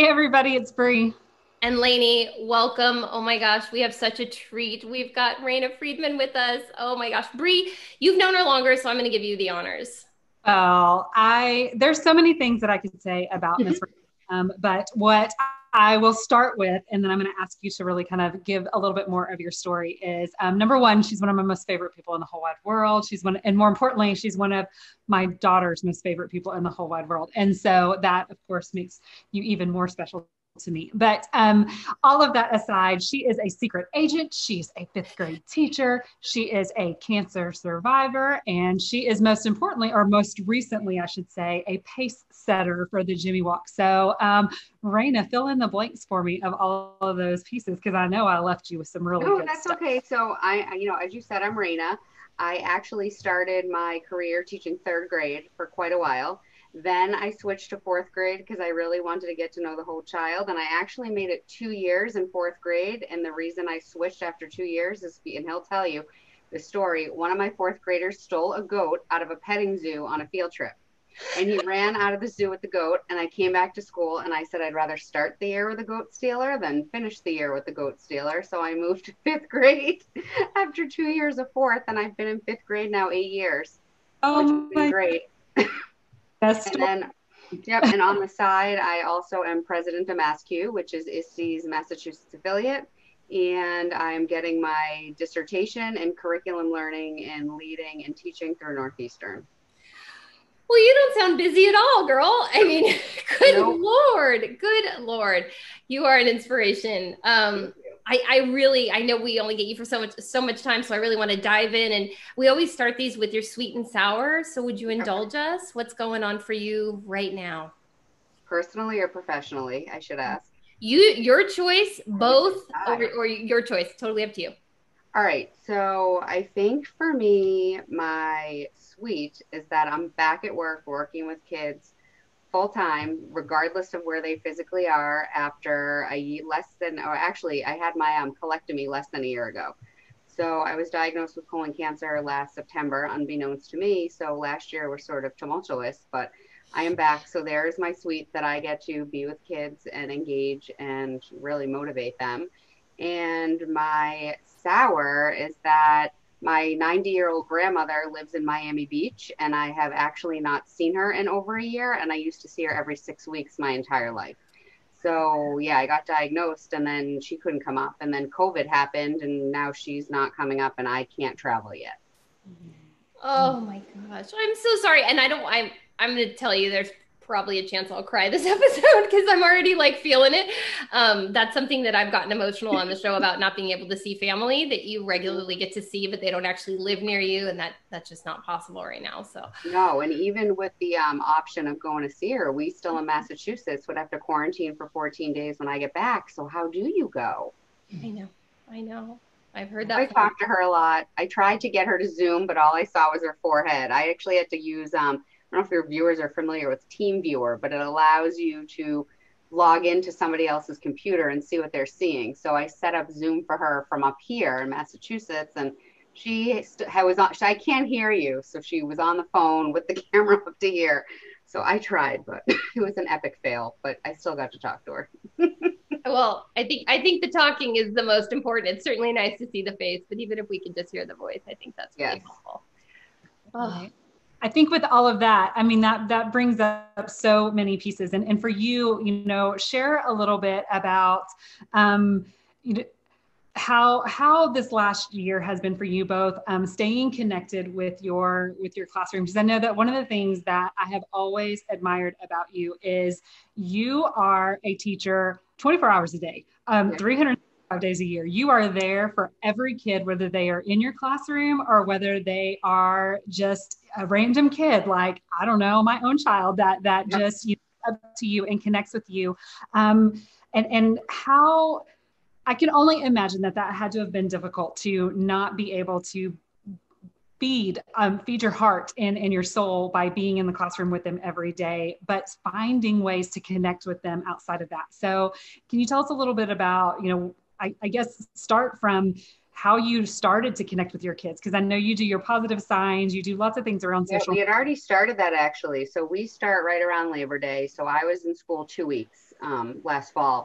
Hey everybody, it's Bree. And Lainey, welcome. Oh my gosh, we have such a treat. We've got Rayna Freedman with us. Oh my gosh. Bree, you've known her longer, so I'm going to give you the honors. Well, I there's so many things that I could say about Miss Ray, but what I will start with, and then I'm going to ask you to really kind of give a little bit more of your story. Is number one, she's one of my most favorite people in the whole wide world. She's one, and more importantly, she's one of my daughter's most favorite people in the whole wide world. And so that, of course, makes you even more special to me. But all of that aside, she is a secret agent. She's a fifth grade teacher. She is a cancer survivor. And she is most importantly, or most recently, I should say, a pace setter for the Jimmy Walk. So, Rayna, fill in the blanks for me of all of those pieces because I know I left you with some really No, good that's stuff. okay. So as you said, I'm Raina. I actually started my career teaching third grade for quite a while. Then I switched to fourth grade because I really wanted to get to know the whole child. And I actually made it 2 years in fourth grade. And the reason I switched after 2 years is, and he'll tell you the story. One of my fourth graders stole a goat out of a petting zoo on a field trip, and he ran out of the zoo with the goat. And I came back to school and I said I'd rather start the year with a goat stealer than finish the year with the goat stealer. So I moved to fifth grade after 2 years of fourth, and I've been in fifth grade now 8 years, which has Oh been my great. best And story. then, yep, and on the side, I also am president of MassQ, which is ISTE's Massachusetts affiliate. And I'm getting my dissertation in curriculum learning and leading and teaching through Northeastern. Well, you don't sound busy at all, girl. I mean, good Nope. Lord. Good Lord. You are an inspiration. Thank you. I know we only get you for so much time, so I really want to dive in. And we always start these with your sweet and sour. So would you Okay. indulge us? What's going on for you right now? Personally or professionally, I should ask. Your choice, Oh, you both, decide. or your choice. Totally up to you. All right. So I think for me, my sweet is that I'm back at work working with kids full time, regardless of where they physically are after less than, or actually, I had my colectomy less than a year ago. So I was diagnosed with colon cancer last September, unbeknownst to me. So last year was sort of tumultuous, but I am back. So there's my sweet that I get to be with kids and engage and really motivate them. And my sour is that my 90-year-old grandmother lives in Miami Beach, and I have actually not seen her in over a year. And I used to see her every 6 weeks my entire life. So yeah, I got diagnosed and then she couldn't come up. And then COVID happened and now she's not coming up and I can't travel yet. Oh my gosh. I'm so sorry. And I'm gonna tell you there's probably a chance I'll cry this episode because I'm already like feeling it. That's something that I've gotten emotional on the show about not being able to see family that you regularly get to see, but they don't actually live near you, and that's just not possible right now. So No, and even with the option of going to see her, we still in Massachusetts would have to quarantine for 14 days when I get back. So how do you go? I know. I know. I've heard I that from talked to her a lot. I tried to get her to Zoom, but all I saw was her forehead. I actually had to use, I don't know if your viewers are familiar with TeamViewer, but it allows you to log into somebody else's computer and see what they're seeing. So I set up Zoom for her from up here in Massachusetts, and was on. I can't hear you, so she was on the phone with the camera up to here. So I tried, but it was an epic fail. But I still got to talk to her. well, I think the talking is the most important. It's certainly nice to see the face, but even if we can just hear the voice, I think that's really Yes. helpful. Oh, Right. I think with all of that, I mean, that brings up so many pieces. And for you, share a little bit about um, you know, how this last year has been for you both, staying connected with your classroom, because I know that one of the things that I have always admired about you is you are a teacher 24 hours a day, Yeah. 305 days a year. You are there for every kid, whether they are in your classroom or whether they are just a random kid, like, I don't know, my own child that Yep. just up to you and connects with you. And how I can only imagine that had to have been difficult to not be able to feed your heart and your soul by being in the classroom with them every day, but finding ways to connect with them outside of that. So can you tell us a little bit about, I guess start from how you started to connect with your kids. Cause I know you do your positive signs, you do lots of things around Yeah, social. we had already started that actually. So we start right around Labor Day. So I was in school 2 weeks last fall,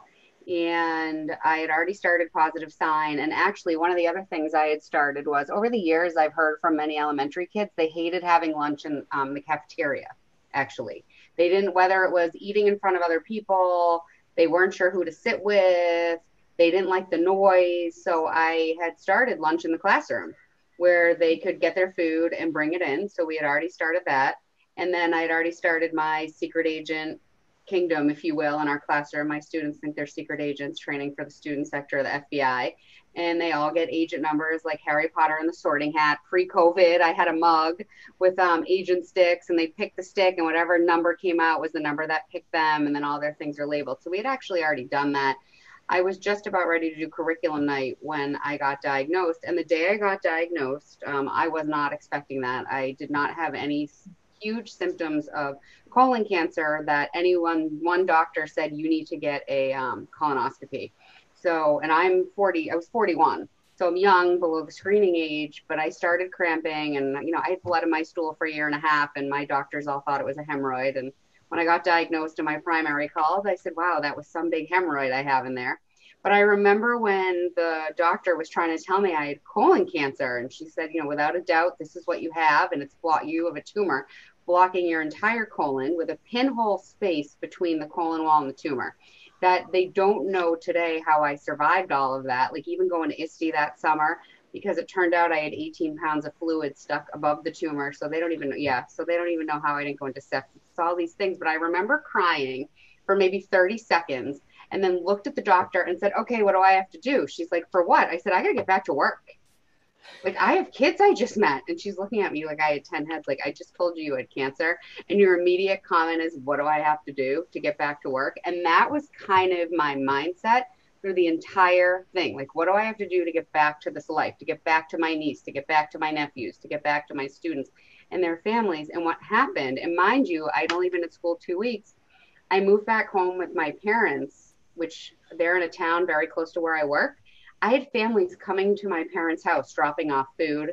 and I had already started Positive Sign. And actually, one of the other things I had started was, over the years, I've heard from many elementary kids, they hated having lunch in the cafeteria. Actually, they didn't, whether it was eating in front of other people, they weren't sure who to sit with, they didn't like the noise. So I had started lunch in the classroom, where they could get their food and bring it in. So we had already started that. And then I'd already started my secret agent kingdom, if you will, in our classroom. My students think they're secret agents, training for the student sector of the FBI. And they all get agent numbers like Harry Potter and the Sorting Hat. Pre-COVID, I had a mug with agent sticks, and they picked the stick, and whatever number came out was the number that picked them. And then all their things are labeled. So we had actually already done that. I was just about ready to do curriculum night when I got diagnosed. And the day I got diagnosed, I was not expecting that. I did not have any huge symptoms of colon cancer that one doctor said, you need to get a colonoscopy. So, and I was 41. So I'm young, below the screening age, but I started cramping, and, I had blood in my stool for a year and a half, and my doctors all thought it was a hemorrhoid. And when I got diagnosed in my primary calls, I said, wow, that was some big hemorrhoid I have in there. But I remember when the doctor was trying to tell me I had colon cancer, and she said, without a doubt, this is what you have. And you have a tumor blocking your entire colon with a pinhole space between the colon wall and the tumor. That they don't know today how I survived all of that. Like, even going to ISTE that summer, because it turned out I had 18 pounds of fluid stuck above the tumor. So they don't even know how I didn't go into sepsis. It's all these things. But I remember crying for maybe 30 seconds, and then looked at the doctor and said, okay, what do I have to do? She's like, for what? I said, I got to get back to work. Like, I have kids I just met. And she's looking at me like I had 10 heads. Like, I just told you had cancer. And your immediate comment is, what do I have to do to get back to work? And that was kind of my mindset through the entire thing. Like, what do I have to do to get back to this life, to get back to my niece, to get back to my nephews, to get back to my students and their families? And what happened, and mind you, I'd only been at school 2 weeks. I moved back home with my parents, which they're in a town very close to where I work. I had families coming to my parents' house, dropping off food,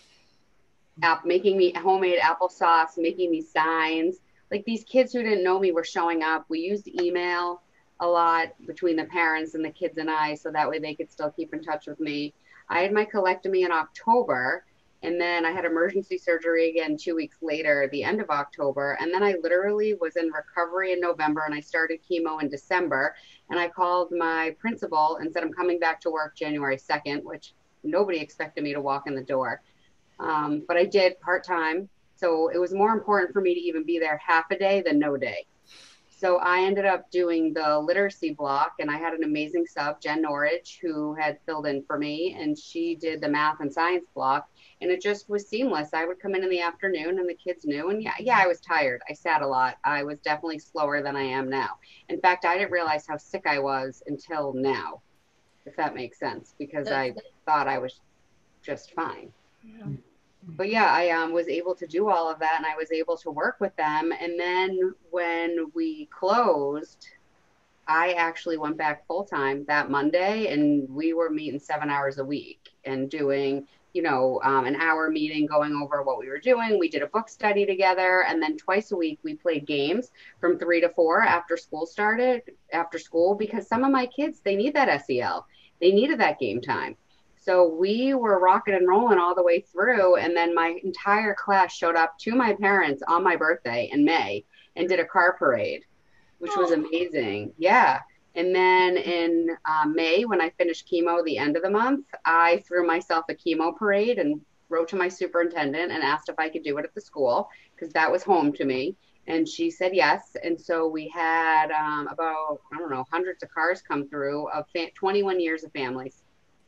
making me homemade applesauce, making me signs. Like, these kids who didn't know me were showing up. We used email a lot between the parents and the kids and I, so that way they could still keep in touch with me. I had my colectomy in October, and then I had emergency surgery again 2 weeks later, the end of October. And then I literally was in recovery in November, and I started chemo in December. And I called my principal and said, I'm coming back to work January 2nd, which nobody expected me to walk in the door. But I did part-time. So it was more important for me to even be there half a day than no day. So I ended up doing the literacy block, and I had an amazing sub, Jen Norridge, who had filled in for me, and she did the math and science block, and it just was seamless. I would come in the afternoon, and the kids knew, and yeah, I was tired. I sat a lot. I was definitely slower than I am now. In fact, I didn't realize how sick I was until now, if that makes sense, because I thought I was just fine. Yeah. But yeah, I was able to do all of that, and I was able to work with them. And then when we closed, I actually went back full time that Monday, and we were meeting 7 hours a week and doing, an hour meeting, going over what we were doing. We did a book study together, and then twice a week we played games from 3 to 4 after school, because some of my kids, they need that SEL. They needed that game time. So we were rocking and rolling all the way through. And then my entire class showed up to my parents on my birthday in May and did a car parade, which was amazing. Yeah. And then in May, when I finished chemo, the end of the month, I threw myself a chemo parade and wrote to my superintendent and asked if I could do it at the school, because that was home to me. And she said yes. And so we had about, hundreds of cars come through of 21 years of families.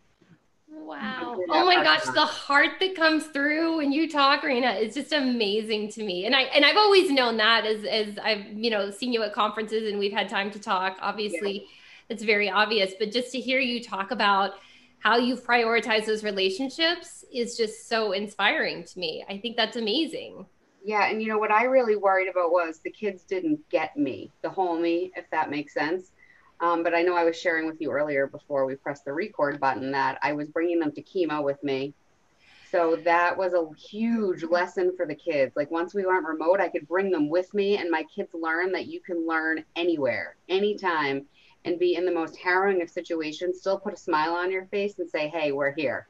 Wow. Oh my gosh, the heart that comes through when you talk, Rayna, is just amazing to me. And I've always known that as I've, seen you at conferences and we've had time to talk. Obviously, it's very obvious, but just to hear you talk about how you prioritize those relationships is just so inspiring to me. I think that's amazing. Yeah. And what I really worried about was the kids didn't get me, the whole me, if that makes sense. But I know I was sharing with you earlier before we pressed the record button that I was bringing them to chemo with me. So that was a huge lesson for the kids. Like once we went remote, I could bring them with me, and my kids learn that you can learn anywhere, anytime, and be in the most harrowing of situations, still put a smile on your face and say, hey, we're here.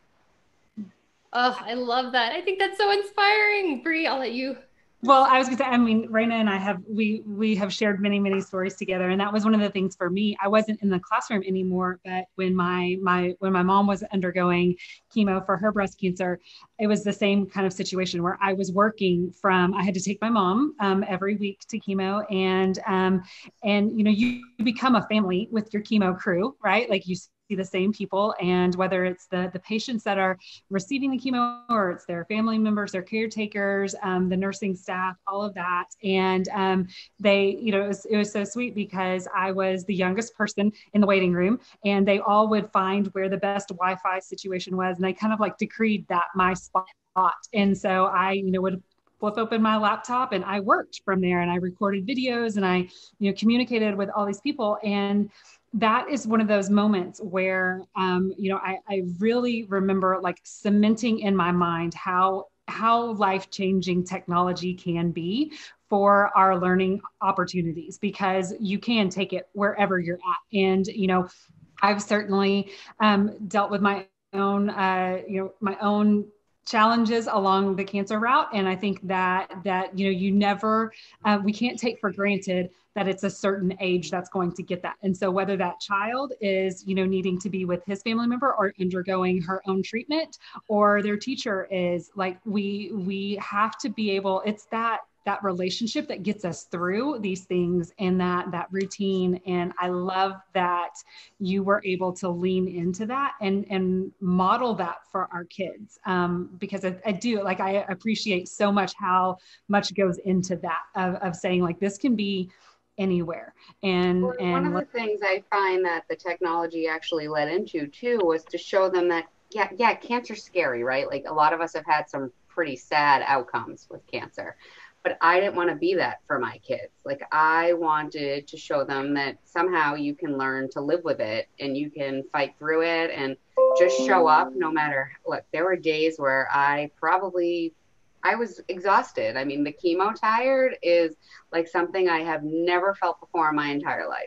Oh, I love that. I think that's so inspiring. Bree, I'll let you. Well, I was going to say, I mean, Rayna and I we have shared many, many stories together. And that was one of the things for me. I wasn't in the classroom anymore, but when when my mom was undergoing chemo for her breast cancer, it was the same kind of situation where I was working I had to take my mom every week to chemo. And, you know, you become a family with your chemo crew, right? Like you see the same people, and whether it's the patients that are receiving the chemo or it's their family members, their caretakers, the nursing staff, all of that. And they, you know, it was so sweet because I was the youngest person in the waiting room, and they all would find where the best Wi-Fi situation was, and they kind of like decreed that my spot. And so I, you know, would flip open my laptop and I worked from there, and I recorded videos, and I, you know, communicated with all these people. And that is one of those moments where, you know, I really remember like cementing in my mind how life-changing technology can be for our learning opportunities, because you can take it wherever you're at. And, you know, I've certainly dealt with my own, you know, my own challenges along the cancer route. And I think that, you know, you never, we can't take for granted that it's a certain age that's going to get that. And so whether that child is, you know, needing to be with his family member or undergoing her own treatment, or their teacher is, like, we have to be able, it's that relationship that gets us through these things, and that routine. And I love that you were able to lean into that and model that for our kids. Because I do, like, I appreciate so much how much goes into that of saying, like, this can be anywhere. And one of the things I find that the technology actually led into too was to show them that, yeah, cancer's scary, right? Like a lot of us have had some pretty sad outcomes with cancer. But I didn't want to be that for my kids. Like I wanted to show them that somehow you can learn to live with it, and you can fight through it and just show up no matter. Look, there were days where I was exhausted. I mean, the chemo tired is like something I have never felt before in my entire life.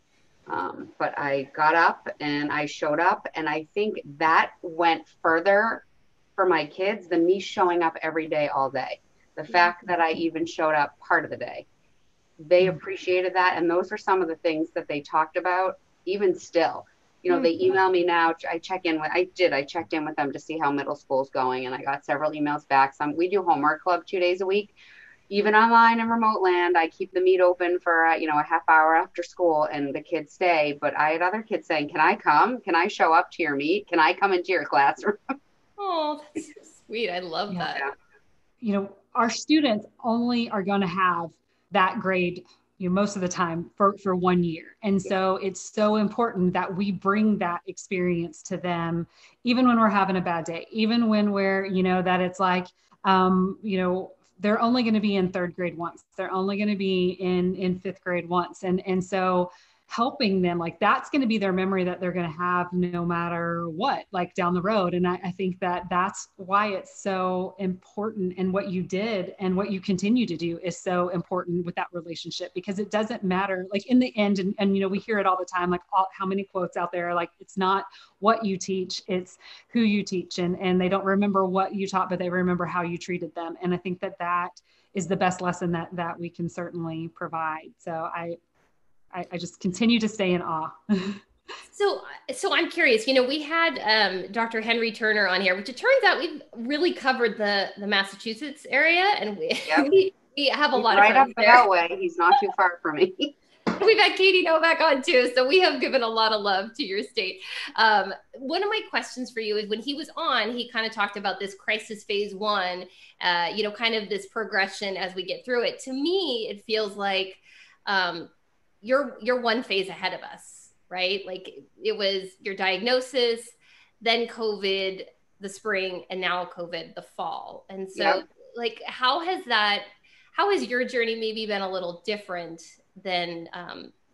But I got up and I showed up, and I think that went further for my kids than me showing up every day, all day. The fact that I even showed up part of the day, they appreciated that. And those are some of the things that they talked about, even still. You know, they email me now. I checked in with them to see how middle school's going. And I got several emails back. We do homework club 2 days a week, even online in remote land. I keep the meet open for, you know, a half hour after school, and the kids stay. But I had other kids saying, can I come? Can I show up to your meet? Can I come into your classroom? Oh, that's so sweet. I love that. You know, our students only are going to have that grade, you know, most of the time for 1 year. And so it's so important that we bring that experience to them, even when we're having a bad day, even when we're, you know, that it's like, you know, they're only going to be in third grade once. They're only going to be in fifth grade once. And so helping them, like, that's going to be their memory that they're going to have no matter what, like down the road. And I think that that's why it's so important. And what you did and what you continue to do is so important with that relationship, because it doesn't matter, like in the end, and you know, we hear it all the time, like how many quotes out there, like, it's not what you teach, it's who you teach. And they don't remember what you taught, but they remember how you treated them. And I think that that is the best lesson that we can certainly provide. So I just continue to stay in awe. So I'm curious, you know, we had Dr. Henry Turner on here, which it turns out we've really covered the Massachusetts area, and we have a lot of friends right up the Beltway. He's not too far from me. We've had Katie Novak on too, so we have given a lot of love to your state. One of my questions for you is, when he was on, he kind of talked about this crisis phase 1, you know, kind of this progression as we get through it. To me, it feels like you're one phase ahead of us, right? Like it was your diagnosis, then COVID, the spring, and now COVID, the fall. And so like, how has your journey maybe been a little different than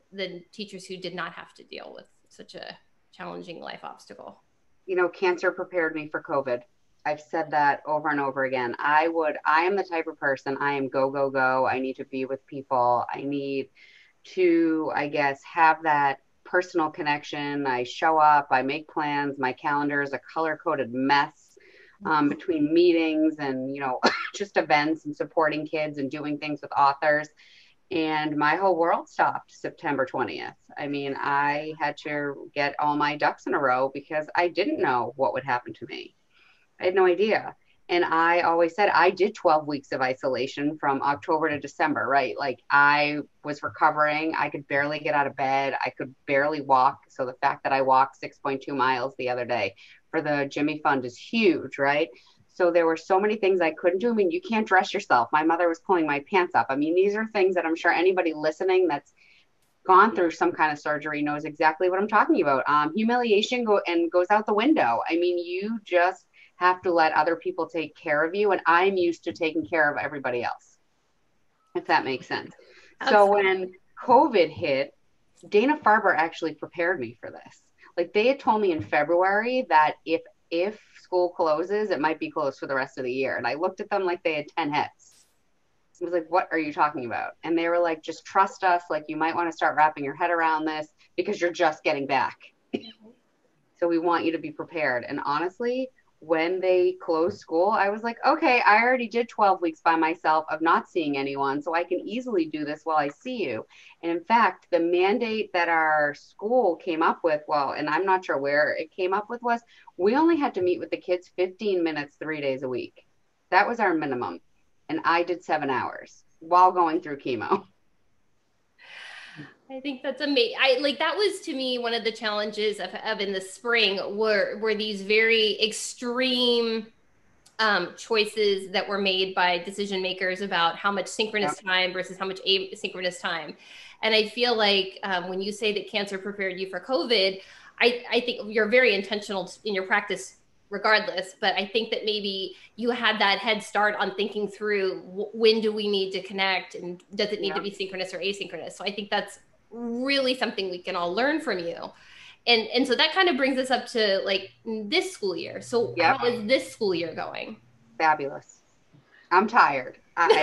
the teachers who did not have to deal with such a challenging life obstacle? You know, cancer prepared me for COVID. I've said that over and over again. I am the type of person, I am go, go, go. I need to be with people. I need to, I guess, have that personal connection. I show up, I make plans. My calendar is a color coded mess between meetings and, you know, just events and supporting kids and doing things with authors. And my whole world stopped September 20th. I mean, I had to get all my ducks in a row because I didn't know what would happen to me. I had no idea. And I always said I did 12 weeks of isolation from October to December, right? Like I was recovering. I could barely get out of bed. I could barely walk. So the fact that I walked 6.2 miles the other day for the Jimmy Fund is huge, right? So there were so many things I couldn't do. I mean, you can't dress yourself. My mother was pulling my pants up. I mean, these are things that I'm sure anybody listening that's gone through some kind of surgery knows exactly what I'm talking about. Humiliation goes out the window. I mean, you just have to let other people take care of you. And I'm used to taking care of everybody else, if that makes sense. Absolutely. So when COVID hit, Dana-Farber actually prepared me for this. Like they had told me in February that if school closes, it might be closed for the rest of the year. And I looked at them like they had 10 heads. I was like, what are you talking about? And they were like, just trust us. Like you might want to start wrapping your head around this because you're just getting back. So we want you to be prepared. And honestly, when they closed school, I was like, okay, I already did 12 weeks by myself of not seeing anyone, so I can easily do this while I see you. And in fact, the mandate that our school came up with, well, and I'm not sure where it came up with, was we only had to meet with the kids 15 minutes, 3 days a week. That was our minimum. And I did 7 hours while going through chemo. I think that's amazing. That was to me one of the challenges of in the spring were these very extreme choices that were made by decision makers about how much synchronous time versus how much asynchronous time. And I feel like when you say that cancer prepared you for COVID, I think you're very intentional in your practice regardless, but I think that maybe you had that head start on thinking through when do we need to connect and does it need to be synchronous or asynchronous? So I think that's really something we can all learn from you. And so that kind of brings us up to like this school year. So how is this school year going? Fabulous. I'm tired.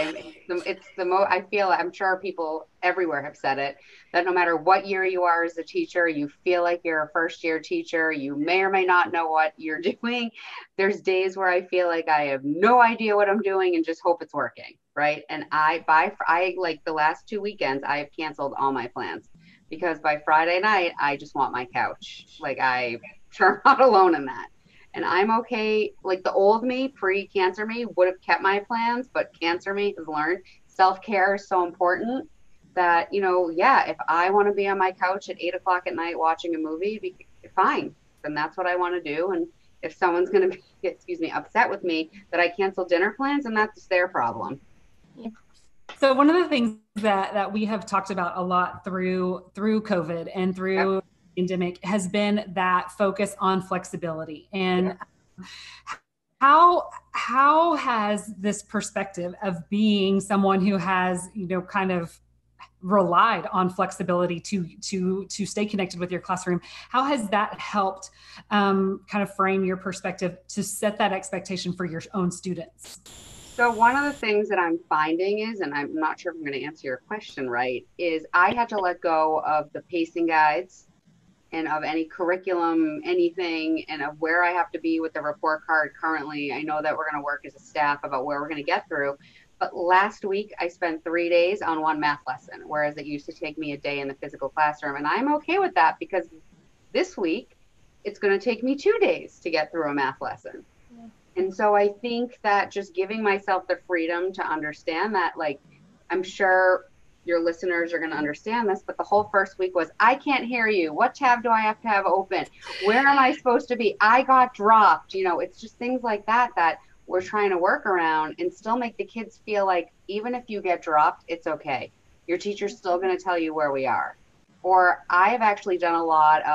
I feel, I'm sure people everywhere have said it, that no matter what year you are as a teacher, you feel like you're a first year teacher. You may or may not know what you're doing. There's days where I feel like I have no idea what I'm doing and just hope it's working. Right. And I like the last 2 weekends, I have canceled all my plans because by Friday night, I just want my couch. Like I'm sure I'm not alone in that. And I'm okay. Like the old me, pre-cancer me, would have kept my plans, but cancer me has learned self-care is so important that, you know, if I want to be on my couch at 8:00 at night watching a movie, fine, then that's what I want to do. And if someone's going to be, upset with me that I cancel dinner plans, then that's their problem. So one of the things that we have talked about a lot through COVID and through pandemic has been that focus on flexibility. And how has this perspective of being someone who has, kind of relied on flexibility to stay connected with your classroom, how has that helped kind of frame your perspective to set that expectation for your own students? So one of the things that I'm finding is, and I'm not sure if I'm going to answer your question right, is I had to let go of the pacing guides and of any curriculum, anything, and of where I have to be with the report card currently. I know that we're going to work as a staff about where we're going to get through. But last week, I spent 3 days on one math lesson, whereas it used to take me a day in the physical classroom. And I'm okay with that because this week, it's going to take me 2 days to get through a math lesson. And so I think that just giving myself the freedom to understand that, like, I'm sure your listeners are going to understand this, but the whole first week was, I can't hear you. What tab do I have to have open? Where am I supposed to be? I got dropped. It's just things like that we're trying to work around and still make the kids feel like even if you get dropped, it's okay. Your teacher's still going to tell you where we are. Or I've actually done a lot of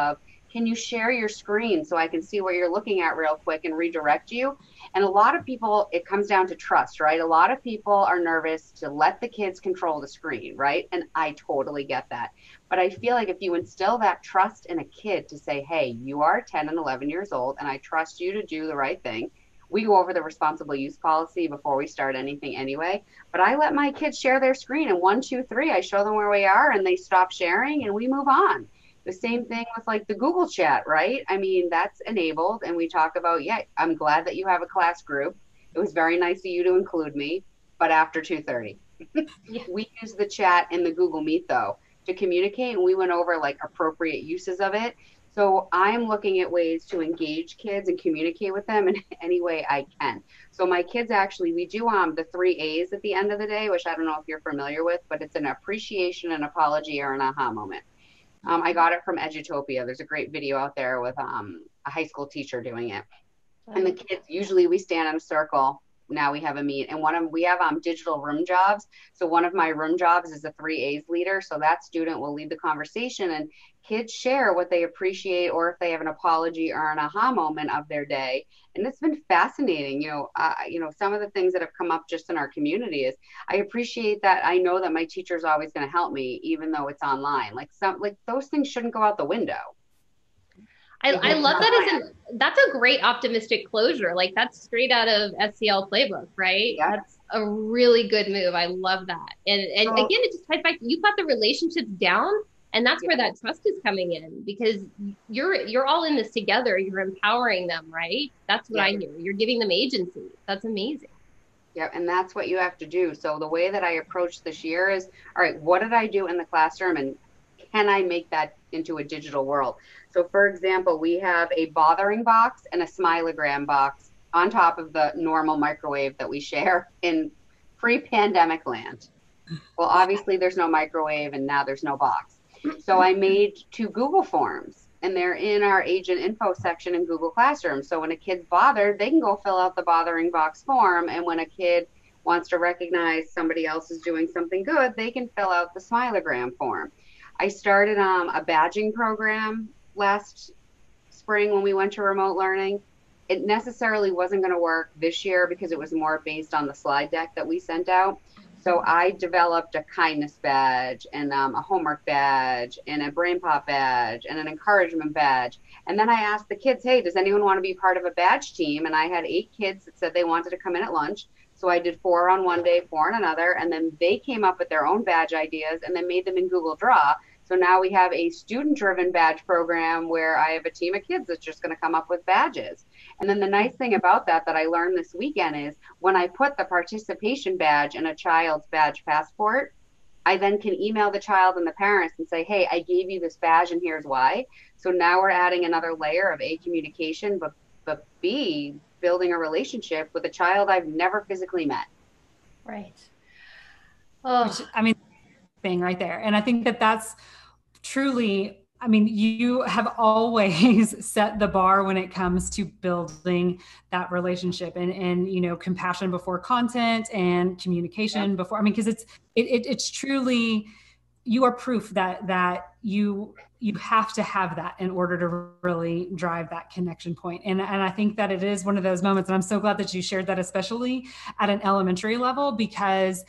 can you share your screen so I can see what you're looking at real quick and redirect you? And a lot of people, it comes down to trust, right? A lot of people are nervous to let the kids control the screen, right? And I totally get that. But I feel like if you instill that trust in a kid to say, hey, you are 10 and 11 years old, and I trust you to do the right thing. We go over the responsible use policy before we start anything anyway. But I let my kids share their screen, and 1, 2, 3, I show them where we are, and they stop sharing, and we move on. The same thing with like the Google chat, right? I mean, that's enabled. And we talk about, yeah, I'm glad that you have a class group. It was very nice of you to include me, but after 2:30. We use the chat in the Google Meet though to communicate, and we went over like appropriate uses of it. So I'm looking at ways to engage kids and communicate with them in any way I can. So my kids actually, we do the 3 A's at the end of the day, which I don't know if you're familiar with, but it's an appreciation, an apology, or an aha moment. I got it from Edutopia. There's a great video out there with a high school teacher doing it. And the kids, usually we stand in a circle. Now we have a meet, and we have digital room jobs. So one of my room jobs is a 3 A's leader. So that student will lead the conversation, and kids share what they appreciate, or if they have an apology or an aha moment of their day. And it's been fascinating. Some of the things that have come up just in our community is I appreciate that. I know that my teacher is always going to help me, even though it's online. Like those things shouldn't go out the window. I love that that's a great optimistic closure. Like that's straight out of SCL playbook, right? Yeah. That's a really good move. I love that. And again, it just ties back, you've got the relationships down, and that's where that trust is coming in, because you're all in this together. You're empowering them, right? That's what I hear. You're giving them agency. That's amazing. Yeah, and that's what you have to do. So the way that I approach this year is, all right, what did I do in the classroom, and can I make that into a digital world? So for example, we have a bothering box and a smilogram box on top of the normal microwave that we share in pre-pandemic land. Well, obviously there's no microwave, and now there's no box. So I made 2 Google forms, and they're in our agent info section in Google Classroom. So when a kid's bothered, they can go fill out the bothering box form. And when a kid wants to recognize somebody else is doing something good, they can fill out the smilogram form. I started a badging program last spring when we went to remote learning. It necessarily wasn't going to work this year because it was more based on the slide deck that we sent out. So I developed a kindness badge and a homework badge and a brain pop badge and an encouragement badge. And then I asked the kids, hey, does anyone want to be part of a badge team? And I had 8 kids that said they wanted to come in at lunch. So I did 4 on one day, 4 on another, and then they came up with their own badge ideas and then made them in Google Draw. So now we have a student-driven badge program where I have a team of kids that's just going to come up with badges. And then the nice thing about that I learned this weekend is when I put the participation badge in a child's badge passport, I then can email the child and the parents and say, hey, I gave you this badge and here's why. So now we're adding another layer of A, communication, but B, building a relationship with a child I've never physically met. Right. Which, I mean, thing right there. And I think that's truly, I mean, you have always set the bar when it comes to building that relationship and compassion before content and communication before, I mean, because it's truly, you are proof that you have to have that in order to really drive that connection point. And I think that it is one of those moments, and I'm so glad that you shared that, especially at an elementary level, because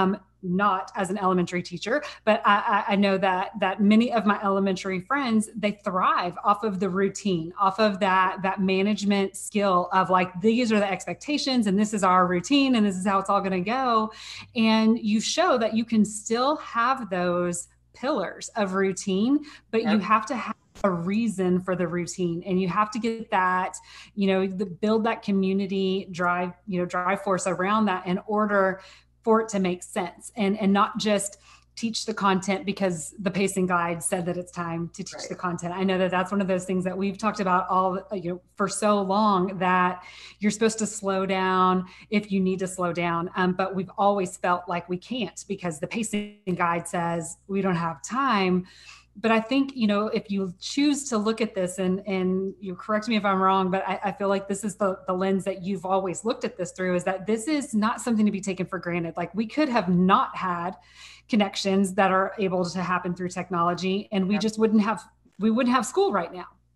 not as an elementary teacher, but I know that many of my elementary friends, they thrive off of the routine, off of that management skill of like, these are the expectations and this is our routine and this is how it's all going to go. And you show that you can still have those pillars of routine, but you have to have a reason for the routine, and you have to get that, build that community drive force around that in order for it to make sense, and not just teach the content because the pacing guide said that it's time to teach the content. I know that that's one of those things that we've talked about for so long, that you're supposed to slow down if you need to slow down. But we've always felt like we can't because the pacing guide says we don't have time. But I think, if you choose to look at this, and you correct me if I'm wrong, but I feel like this is the lens that you've always looked at this through, is that this is not something to be taken for granted. Like, we could have not had connections that are able to happen through technology, and we just wouldn't have school right now.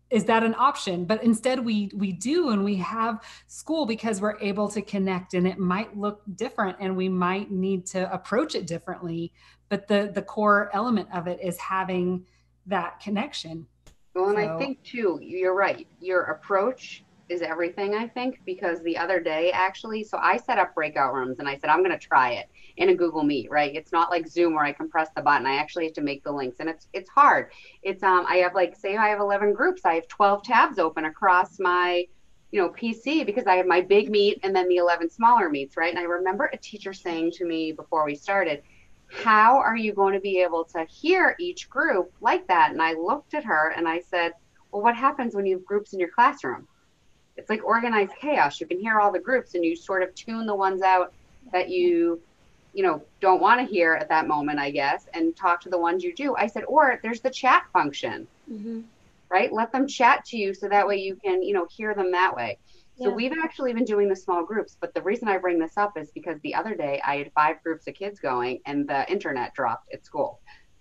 is that an option? But instead we do, and we have school because we're able to connect, and it might look different and we might need to approach it differently. But the core element of it is having that connection. Well, and I So think too, you're right. Your approach is everything, I think, because the other day actually, so I set up breakout rooms and I said, I'm going to try it in a Google Meet, right? It's not like Zoom where I can press the button. I actually have to make the links, and it's hard. It's I have, like, say I have 11 groups, I have 12 tabs open across my, PC, because I have my big meet and then the 11 smaller meets, right? And I remember a teacher saying to me before we started, how are you going to be able to hear each group like that? And I looked at her and I said, well, what happens when you have groups in your classroom? It's like organized chaos. You can hear all the groups and you sort of tune the ones out that you don't want to hear at that moment, I guess, and talk to the ones you do. I said, or there's the chat function, right? Let them chat to you so that way you can, hear them that way. So we've actually been doing the small groups, but the reason I bring this up is because the other day I had 5 groups of kids going and the internet dropped at school.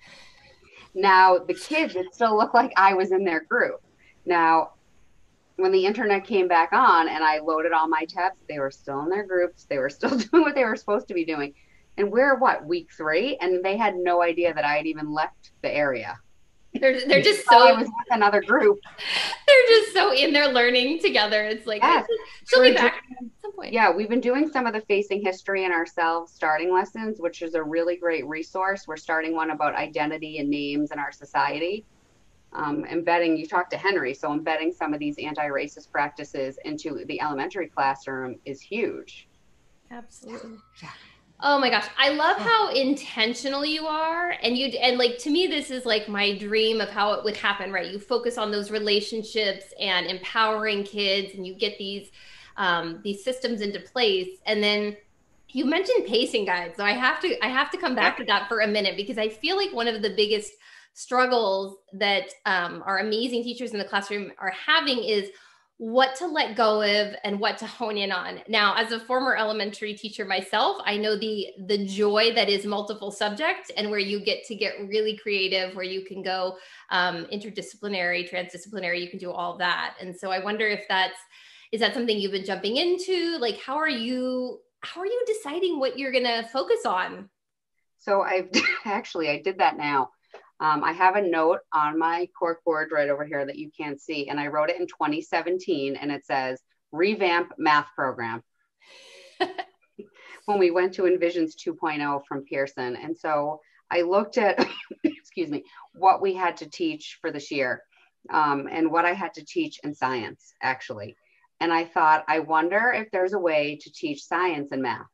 Now the kids, it still looked like I was in their group. Now, when the internet came back on and I loaded all my tabs, they were still in their groups. They were still doing what they were supposed to be doing. And we're week 3? And they had no idea that I had even left the area. They're just so, I was with another group. They're just so in there learning together. It's like, yes. she'll be back at some point. Yeah, we've been doing some of the Facing History in Ourselves starting lessons, which is a really great resource. We're starting one about identity and names in our society. Embedding, you talked to Henry, so embedding some of these anti-racist practices into the elementary classroom is huge. Absolutely. Yeah. Oh my gosh. I love how intentional you are. And like, to me, this is like my dream of how it would happen, right? You focus on those relationships and empowering kids, and you get these systems into place. And then you mentioned pacing guides. So I have to come back to that for a minute, because I feel like one of the biggest struggles that our amazing teachers in the classroom are having is what to let go of and what to hone in on. Now, as a former elementary teacher myself, I know the joy that is multiple subject, and where you get to get really creative, where you can go interdisciplinary, transdisciplinary, you can do all that. And so I wonder if is that something you've been jumping into? Like, how are you deciding what you're going to focus on? So I did that now. I have a note on my cork board right over here that you can't see. And I wrote it in 2017, and it says, revamp math program. When we went to Envisions 2.0 from Pearson. And so I looked at, what we had to teach for this year, and what I had to teach in science, actually. And I thought, I wonder if there's a way to teach science and math.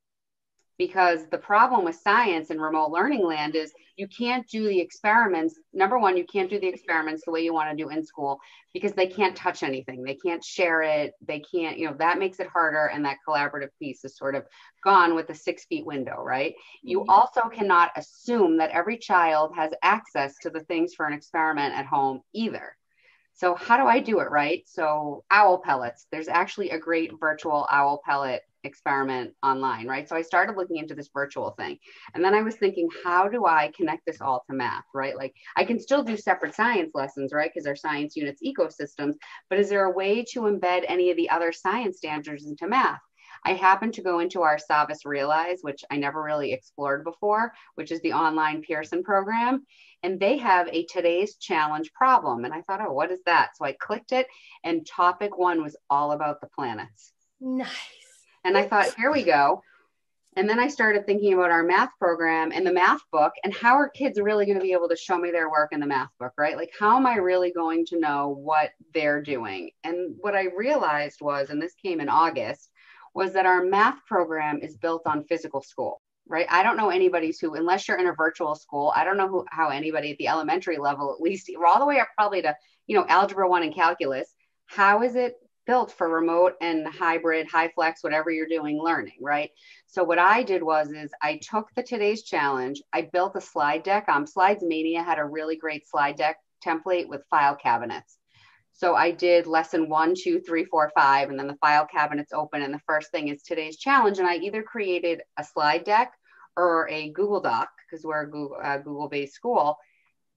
Because the problem with science in remote learning land is you can't do the experiments. Number one, you can't do the experiments the way you want to do in school, because they can't touch anything. They can't share it. They can't, that makes it harder. And that collaborative piece is sort of gone with the 6 feet window, right? You also cannot assume that every child has access to the things for an experiment at home either. So how do I do it, right? So owl pellets, there's actually a great virtual owl pellet experiment online, right? So I started looking into this virtual thing. And then I was thinking, how do I connect this all to math, right? Like, I can still do separate science lessons, right? Because our science units ecosystems, but is there a way to embed any of the other science standards into math? I happened to go into our Savvis Realize, which I never really explored before, which is the online Pearson program. And they have a today's challenge problem. And I thought, oh, what is that? So I clicked it, and topic 1 was all about the planets. Nice. And I thought, here we go. And then I started thinking about our math program and the math book, and how are kids really going to be able to show me their work in the math book, right? Like, how am I really going to know what they're doing? And what I realized was, and this came in August, was that our math program is built on physical school, right? I don't know anybody who, unless you're in a virtual school, I don't know how anybody at the elementary level, at least, or all the way up probably to, algebra 1 and calculus, how is it built for remote and hybrid, high flex, whatever you're doing learning, right? So what I did was I took the today's challenge, I built a slide deck. Slides Mania had a really great slide deck template with file cabinets. So I did lesson 1, 2, 3, 4, 5, and then the file cabinets open. And the first thing is today's challenge. And I either created a slide deck or a Google Doc, because we're a Google-based school.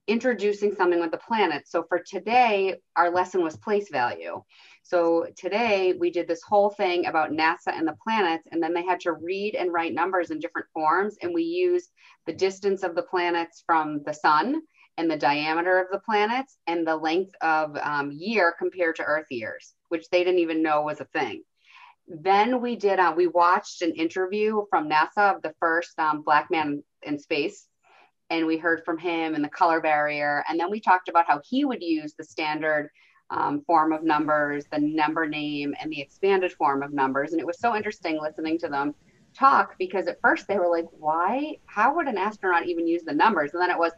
introducing something with the planets. So for today, our lesson was place value. So today we did this whole thing about NASA and the planets, and then they had to read and write numbers in different forms. And we used the distance of the planets from the sun and the diameter of the planets and the length of year compared to Earth years, which they didn't even know was a thing. Then we watched an interview from NASA of the first Black man in space. And we heard from him and the color barrier. And then we talked about how he would use the standard form of numbers, the number name, and the expanded form of numbers. And it was so interesting listening to them talk, because at first they were like, how would an astronaut even use the numbers? And then it was,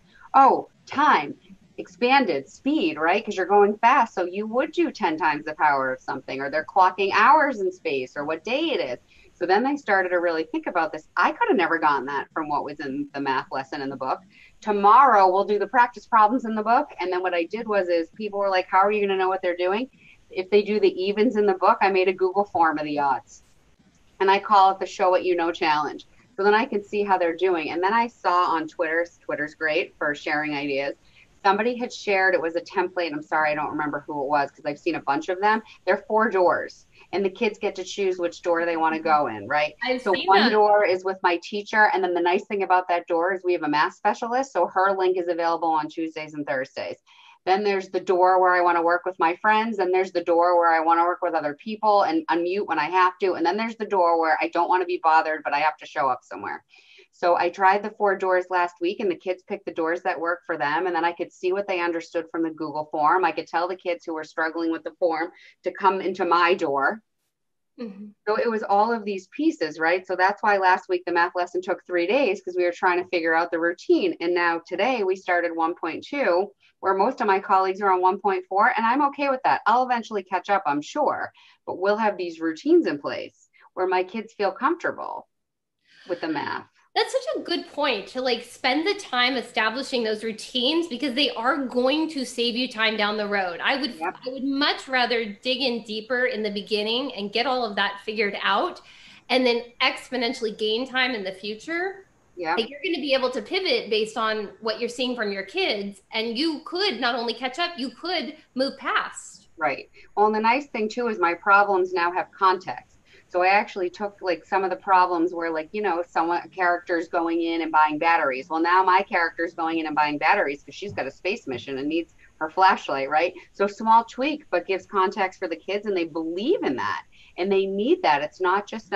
time, expanded, speed, right? Because you're going fast. So you would do 10 times the power of something, or they're clocking hours in space, or what day it is. So then they started to really think about this. I could have never gotten that from what was in the math lesson in the book. Tomorrow we'll do the practice problems in the book. And then what I did is people were like, how are you going to know what they're doing? If they do the evens in the book, I made a Google form of the odds. And I call it the Show What You Know Challenge. So then I can see how they're doing. And then I saw on Twitter's great for sharing ideas. Somebody had shared, it was a template. I'm sorry, I don't remember who it was because I've seen a bunch of them. They're 4 doors. And the kids get to choose which door they want to go in, right? So one door is with my teacher. And then the nice thing about that door is we have a math specialist. So her link is available on Tuesdays and Thursdays. Then there's the door where I want to work with my friends. And there's the door where I want to work with other people and unmute when I have to. And then there's the door where I don't want to be bothered, but I have to show up somewhere. So I tried the 4 doors last week, and the kids picked the doors that work for them. And then I could see what they understood from the Google form. I could tell the kids who were struggling with the form to come into my door. Mm-hmm. So it was all of these pieces, right? So that's why last week the math lesson took 3 days, because we were trying to figure out the routine. And now today we started 1.2, where most of my colleagues are on 1.4, and I'm okay with that. I'll eventually catch up, I'm sure, but we'll have these routines in place where my kids feel comfortable with the math. That's such a good point, to like spend the time establishing those routines, because they are going to save you time down the road. I would much rather dig in deeper in the beginning and get all of that figured out, and then exponentially gain time in the future. Yeah. Like, you're going to be able to pivot based on what you're seeing from your kids, and you could not only catch up, you could move past. Right. Well, and the nice thing too is my problems now have context. So I actually took like some of the problems where, like, a character's going in and buying batteries. Well, now my character's going in and buying batteries because she's got a space mission and needs her flashlight, right? So small tweak, but gives context for the kids, and they believe in that and they need that. It's not just,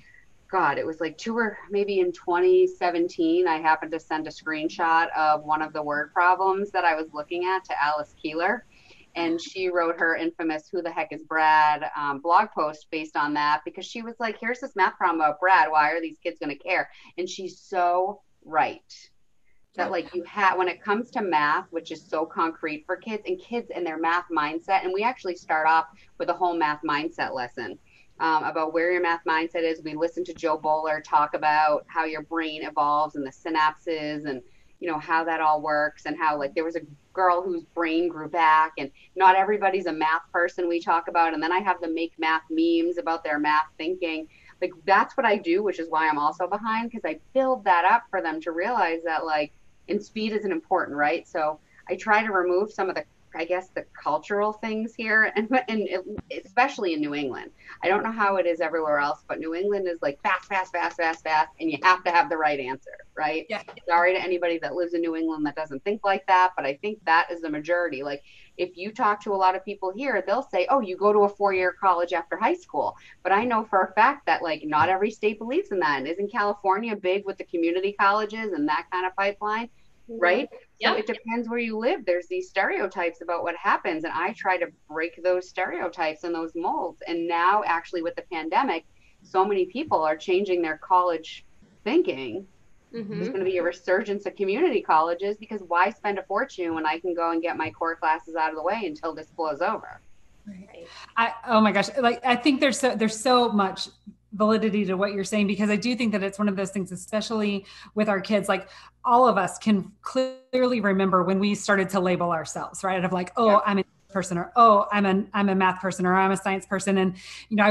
it was like maybe in 2017, I happened to send a screenshot of one of the word problems that I was looking at to Alice Keeler. And she wrote her infamous "Who the Heck is Brad" blog post based on that, because she was like, here's this math problem about Brad. Why are these kids going to care? And she's so right. That like when it comes to math, which is so concrete for kids and their math mindset. And we actually start off with a whole math mindset lesson about where your math mindset is. We listen to Joe Bowler talk about how your brain evolves and the synapses and how that all works, and how like there was a girl whose brain grew back, and not everybody's a math person we talk about. And then I have them make math memes about their math thinking. Like, that's what I do, which is why I'm also behind, because I build that up for them to realize that and speed isn't important, right? So I try to remove some of the cultural things here, and especially in New England. I don't know how it is everywhere else, but New England is like fast, fast, fast, fast, fast, and you have to have the right answer, right? Yeah. Sorry to anybody that lives in New England that doesn't think like that, but I think that is the majority. Like, if you talk to a lot of people here, they'll say, oh, you go to a 4-year college after high school. But I know for a fact that not every state believes in that. And isn't California big with the community colleges and that kind of pipeline? Right? So it depends where you live. There's these stereotypes about what happens. And I try to break those stereotypes and those molds. And now actually with the pandemic, so many people are changing their college thinking. Mm-hmm. There's going to be a resurgence of community colleges, because why spend a fortune when I can go and get my core classes out of the way until this blows over? Right. Oh my gosh. I think there's so much validity to what you're saying, because I do think that it's one of those things, especially with our kids, like all of us can clearly remember when we started to label ourselves, right? I'm a person, or I'm a math person, or I'm a science person. And, I watched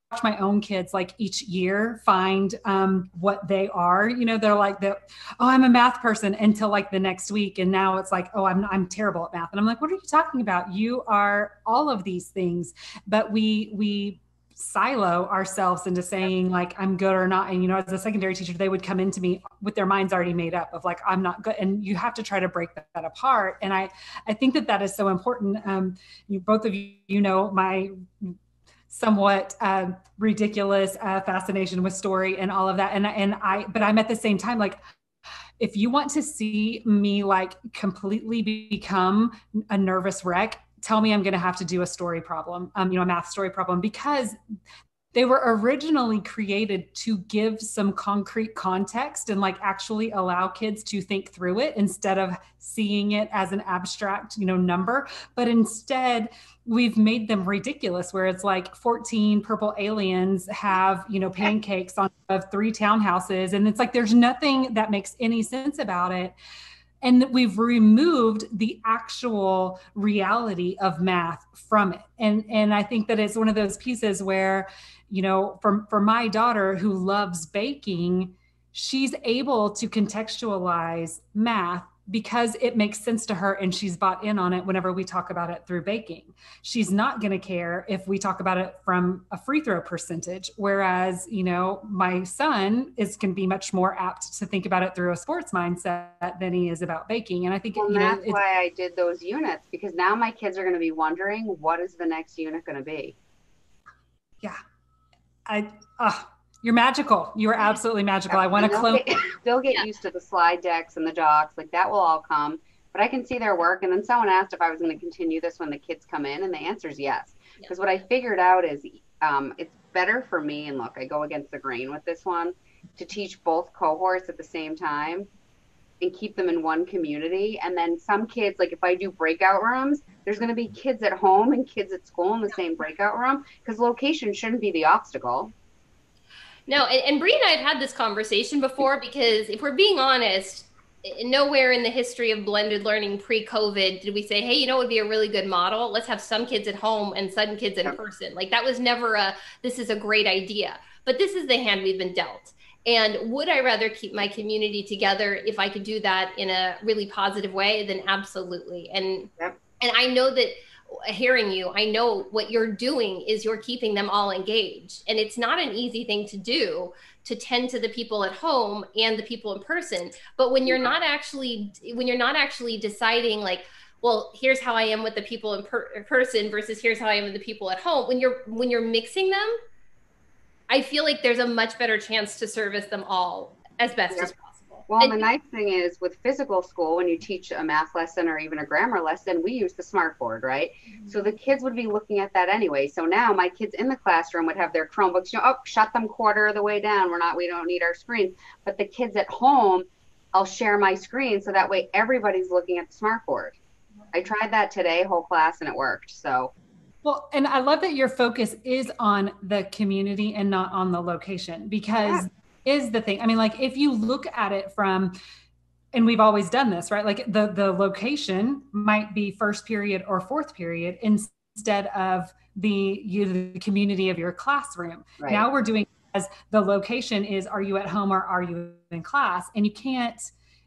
my own kids, like each year find what they are, you know, they're like, oh, I'm a math person until like the next week. And now it's like, oh, I'm terrible at math. And I'm like, what are you talking about? You are all of these things. But we silo ourselves into saying like I'm good or not. And you know, as a secondary teacher, they would come into me with their minds already made up of like I'm not good, and you have to try to break that apart. And I think that is so important. You both of you know my somewhat ridiculous fascination with story and all of that, but I'm at the same time like, if you want to see me like completely become a nervous wreck, tell me I'm going to have to do a story problem, you know, a math story problem, because they were originally created to give some concrete context and like actually allow kids to think through it instead of seeing it as an abstract, you know, number. But instead, we've made them ridiculous, where it's like 14 purple aliens have, you know, pancakes on of 3 townhouses. And it's like, there's nothing that makes any sense about it. And we've removed the actual reality of math from it. And I think that it's one of those pieces where, you know, for my daughter who loves baking, she's able to contextualize math because it makes sense to her and she's bought in on it whenever we talk about it through baking. She's not going to care if we talk about it from a free throw percentage. Whereas, you know, my son is going to be much more apt to think about it through a sports mindset than he is about baking. And I think, well, you know, that's why I did those units, because now my kids are going to be wondering, what is the next unit going to be? Yeah. You're magical. You are absolutely magical. I want to clone. They'll get used to the slide decks and the jocks. Like that will all come. But I can see their work. And then someone asked if I was going to continue this when the kids come in. And the answer is yes. Because what I figured out is it's better for me. And look, I go against the grain with this one, to teach both cohorts at the same time and keep them in one community. And then some kids, like if I do breakout rooms, there's going to be kids at home and kids at school in the same breakout room, because location shouldn't be the obstacle. No, and Bree and I have had this conversation before, because if we're being honest, nowhere in the history of blended learning pre-COVID did we say, hey, you know, it would be a really good model. Let's have some kids at home and some kids in person. Like that was never this is a great idea. But this is the hand we've been dealt. And would I rather keep my community together if I could do that in a really positive way? Then absolutely. And I know that, hearing you, I know what you're doing is you're keeping them all engaged. And it's not an easy thing to do, to tend to the people at home and the people in person. But when you're not actually deciding like, well, here's how I am with the people in person versus here's how I am with the people at home, when you're mixing them, I feel like there's a much better chance to service them all as best as possible. Well, and the nice thing is with physical school, when you teach a math lesson or even a grammar lesson, we use the smartboard, right? Mm-hmm. So the kids would be looking at that anyway. So now my kids in the classroom would have their Chromebooks, you know, shut them quarter of the way down. We don't need our screens. But the kids at home, I'll share my screen so that way everybody's looking at the smartboard. I tried that today, whole class, and it worked. So. Well, and I love that your focus is on the community and not on the location, because is the thing. I mean, like if you look at it from, and we've always done this, right? Like the location might be first period or fourth period instead of the community of your classroom. Right. Now we're doing as the location is, are you at home or are you in class? And you can't,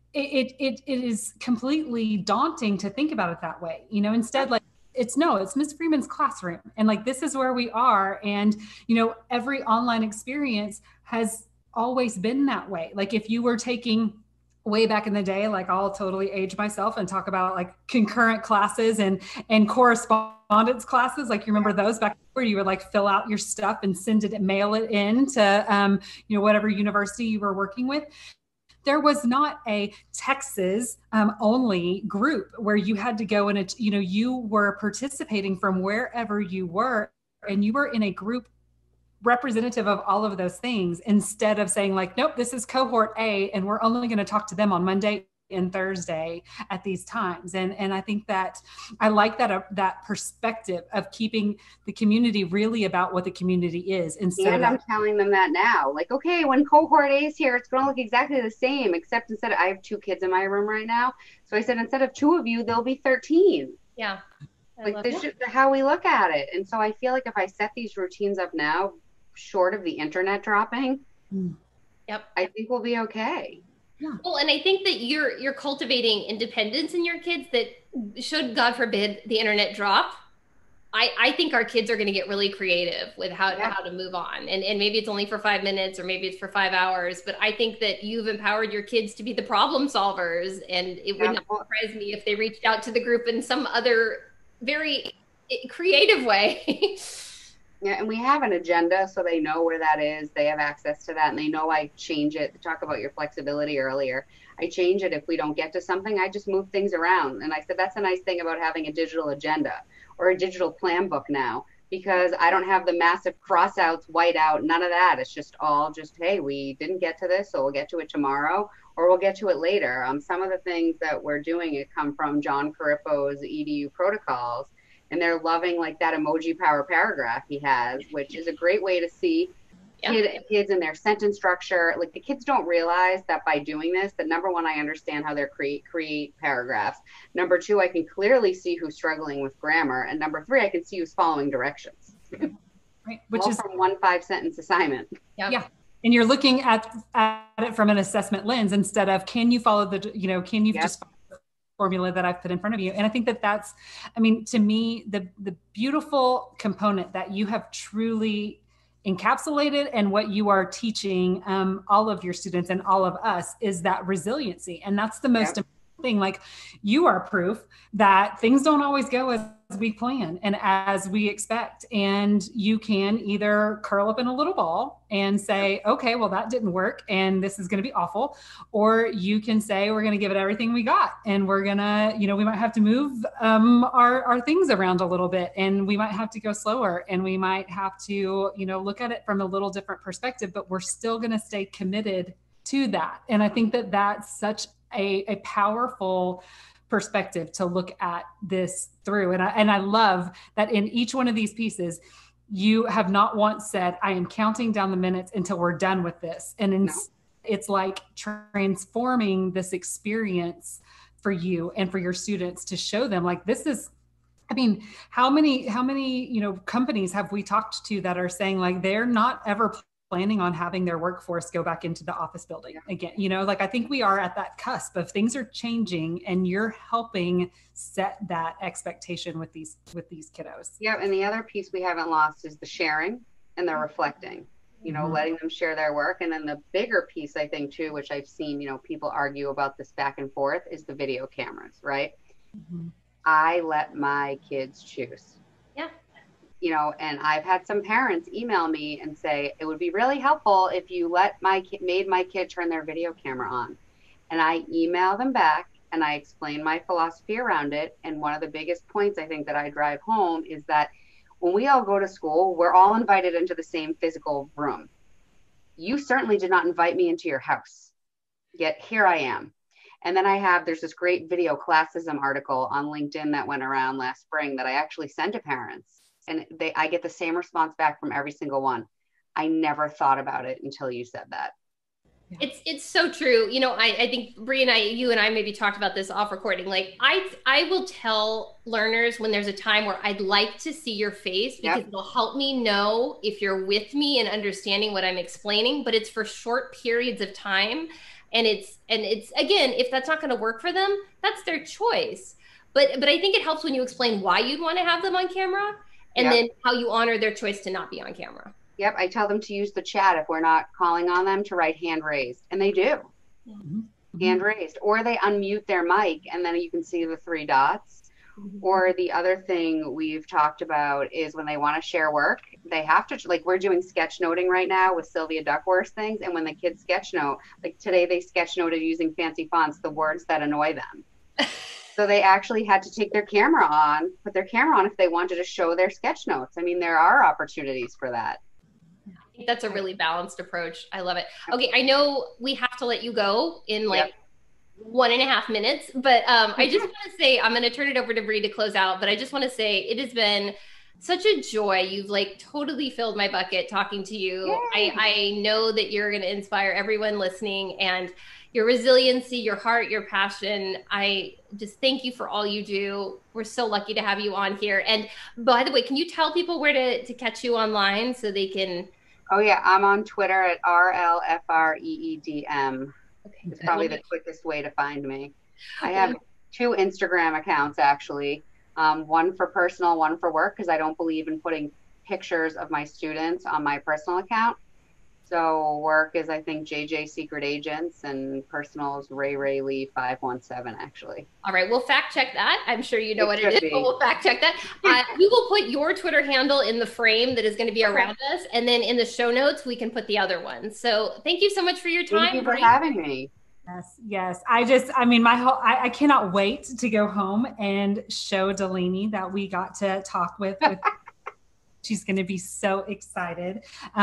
it is completely daunting to think about it that way. You know, instead, like, it's Ms. Freeman's classroom. And like, this is where we are. And, you know, every online experience has always been that way. Like if you were taking way back in the day, like I'll totally age myself and talk about like concurrent classes and correspondence classes. Like you remember those back where you would like fill out your stuff and send it and mail it in to, you know, whatever university you were working with. There was not a Texas only group where you had to go and, you know, you were participating from wherever you were, and you were in a group representative of all of those things, instead of saying like, nope, this is cohort A and we're only going to talk to them on Monday and Thursday at these times. And I think that I like that perspective of keeping the community really about what the community is. And I'm telling them that now, like, okay, when cohort A is here, it's going to look exactly the same, except instead I have 2 kids in my room right now. So I said, instead of 2 of you, there'll be 13. Yeah. Like this is how we look at it. And so I feel like if I set these routines up now, short of the internet dropping, Yep. I think we'll be okay. Yeah. Well, and I think that you're cultivating independence in your kids that should, God forbid, the internet drop. I think our kids are going to get really creative with how to move on. And maybe it's only for 5 minutes or maybe it's for 5 hours, but I think that you've empowered your kids to be the problem solvers. And it would not surprise me if they reached out to the group in some other very creative way. Yeah, and we have an agenda, so they know where that is. They have access to that, and they know I change it. Talk about your flexibility earlier. I change it if we don't get to something. I just move things around. And I said, that's a nice thing about having a digital agenda or a digital plan book now, because I don't have the massive crossouts, whiteout, none of that. It's just all just, hey, we didn't get to this, so we'll get to it tomorrow, or we'll get to it later. Some of the things that we're doing, it come from John Carippo's EDU protocols. And they're loving like that emoji power paragraph he has, which is a great way to see kids in their sentence structure. Like the kids don't realize that by doing this, that number one, I understand how they create paragraphs. Number two, I can clearly see who's struggling with grammar. And number three, I can see who's following directions. Right. Which all is from 1 5-sentence assignment. Yeah. And you're looking at it from an assessment lens instead of, can you follow the, can you just formula that I've put in front of you. And I think that that's, to me, the beautiful component that you have truly encapsulated and what you are teaching all of your students and all of us is that resiliency. And that's the most important thing. Like, you are proof that things don't always go as we plan and as we expect. And you can either curl up in a little ball and say, okay, well, that didn't work and this is going to be awful. Or you can say, we're going to give it everything we got. And we're going to, we might have to move our things around a little bit, and we might have to go slower, and we might have to, look at it from a little different perspective, but we're still going to stay committed to that. And I think that that's such a powerful perspective to look at this through. And I love that in each one of these pieces, you have not once said, I am counting down the minutes until we're done with this. And it's like transforming this experience for you and for your students to show them, like, this is, how many, companies have we talked to that are saying, like, they're not ever planning on having their workforce go back into the office building again. I think we are at that cusp of things are changing, and you're helping set that expectation with these kiddos. Yeah. And the other piece we haven't lost is the sharing and the reflecting, letting them share their work. And then the bigger piece, I think too, which I've seen, people argue about this back and forth, is the video cameras, right? Mm-hmm. I let my kids choose. Yeah. And I've had some parents email me and say, it would be really helpful if you made my kid turn their video camera on. And I email them back and I explain my philosophy around it. And one of the biggest points I think that I drive home is that when we all go to school, we're all invited into the same physical room. You certainly did not invite me into your house, yet here I am. And then there's this great video classism article on LinkedIn that went around last spring that I actually sent to parents. And I get the same response back from every single one. I never thought about it until you said that. It's so true. I think Bree and you and I maybe talked about this off recording. Like, I will tell learners when there's a time where I'd like to see your face, because it'll help me know if you're with me and understanding what I'm explaining, but it's for short periods of time. And it's again, if that's not going to work for them, that's their choice. But I think it helps when you explain why you'd want to have them on camera. And then how you honor their choice to not be on camera. Yep. I tell them to use the chat if we're not calling on them, to write hand raised. And they do. Mm-hmm. Hand raised. Or they unmute their mic and then you can see the 3 dots. Mm-hmm. Or the other thing we've talked about is when they want to share work, they have to, like, we're doing sketch noting right now with Sylvia Duckworth's things. And when the kids sketch note, like today they sketch noted using fancy fonts, the words that annoy them. So they actually had to take their camera on, put their camera on if they wanted to show their sketch notes. There are opportunities for that. I think that's a really balanced approach. I love it. Okay, I know we have to let you go in 1.5 minutes, but I just want to say, I'm going to turn it over to Bree to close out, but I just want to say it has been such a joy. You've totally filled my bucket talking to you. I know that you're going to inspire everyone listening, and your resiliency, your heart, your passion. I just thank you for all you do. We're so lucky to have you on here. And by the way, can you tell people where to catch you online so they can Oh yeah, I'm on Twitter at RLFREEDM. Okay, It's good. probably the quickest way to find me. I have two Instagram accounts actually. One for personal, one for work, because I don't believe in putting pictures of my students on my personal account. So work is, I think, JJ Secret Agents, and personal is Ray Lee 517 actually. All right, we'll fact check that. I'm sure you know It what it should is, but be. we'll fact check that. We will put your Twitter handle in the frame that is going to be around us, and then in the show notes we can put the other ones. So thank you so much for your Thank time. you for having me. Yes, yes. I mean, I cannot wait to go home and show Delaney that we got to talk with she's going to be so excited.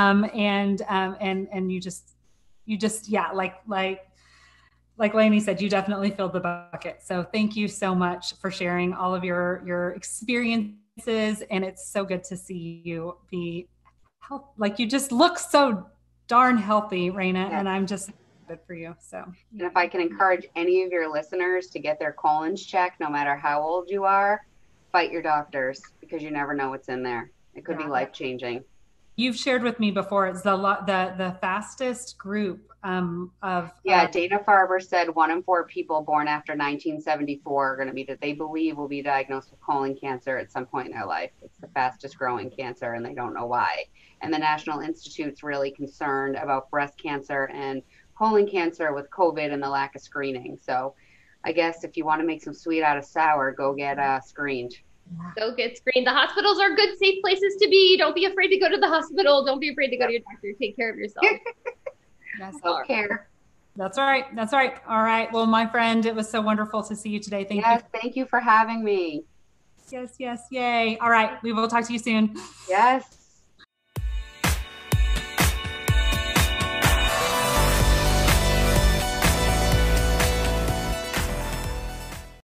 And you just, yeah, like Lainey said, you definitely filled the bucket. So thank you so much for sharing all of your experiences. And it's so good to see you be like, you just look so darn healthy, Rayna. Yes. And I'm just good for you. So, and if I can encourage any of your listeners to get their colons checked, no matter how old you are, fight your doctors, because you never know what's in there. It could be life-changing. You've shared with me before, it's the fastest group of. Yeah, Dana-Farber said 1 in 4 people born after 1974 are going to be, that they believe will be diagnosed with colon cancer at some point in their life. It's the fastest growing cancer, and they don't know why. And the National Institute's really concerned about breast cancer and colon cancer with COVID and the lack of screening. So I guess if you want to make some sweet out of sour, go get screened. Go get screened. The hospitals are good, safe places to be. Don't be afraid to go to the hospital. Don't be afraid to go to your doctor. Take care of yourself. Self-care. That's right. That's right. All right. Well, my friend, it was so wonderful to see you today. Thank you. Yes, thank you for having me. Yes, yes. Yay. All right. We will talk to you soon. Yes.